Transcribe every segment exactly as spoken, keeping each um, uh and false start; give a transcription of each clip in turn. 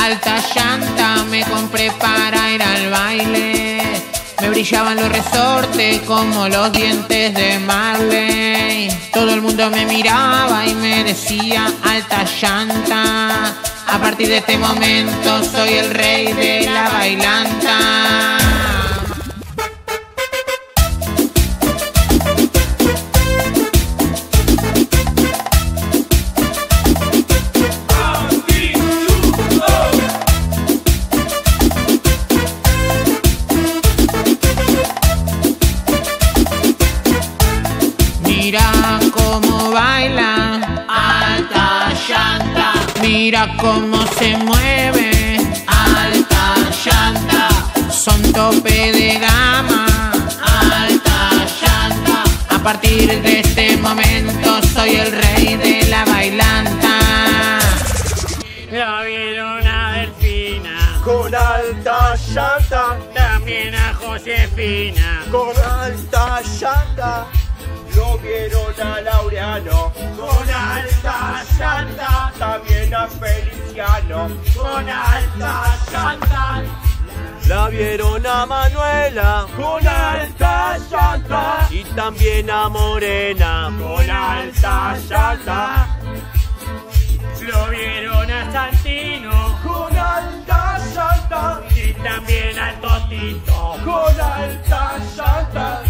alta llanta me compré para ir al baile. Me brillaban los resortes como los dientes de Marley. Todo el mundo me miraba y me decía alta llanta. A partir de este momento soy el rey de la bailanta. Mira cómo baila, alta llanta. Mira cómo se mueve, alta llanta. Son tope de gama, alta llanta. A partir de este momento soy el rey de la bailanta. Lo vieron a Delfina con alta llanta. También a Josefina con alta llanta. Lo vieron a Laureano con alta llanta. También a Feliciano con alta llanta. La vieron a Manuela con alta llanta. Y también a Morena con alta llanta. Lo vieron a Santino con alta llanta. Y también al Totito con alta llanta.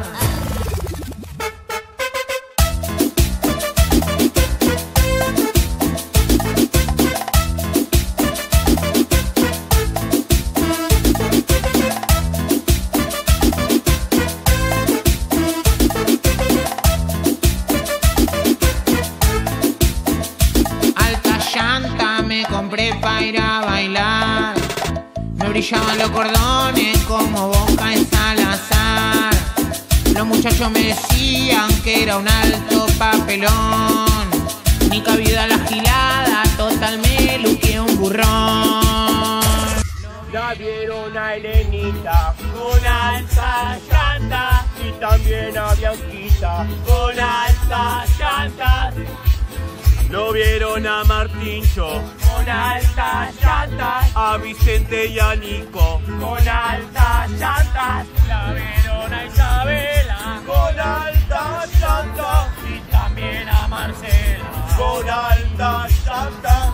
Me compré para ir a bailar. Me brillaban los cordones como Boca en Salazar. Los muchachos me decían que era un alto papelón. Ni cabida la gilada, total me luqué un burrón. La vieron a Elenita con alta llanta. Y también a Bianquita con alta llanta. Lo vieron a Martincho con alta llanta. A Vicente y a Nico con alta llanta. La vieron a Isabela con alta llanta. Y también a Marcela con alta llanta.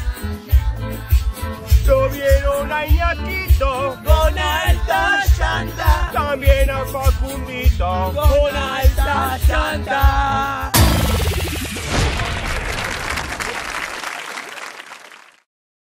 Lo vieron a Iñakito con alta llanta. También a Facundito con alta llanta.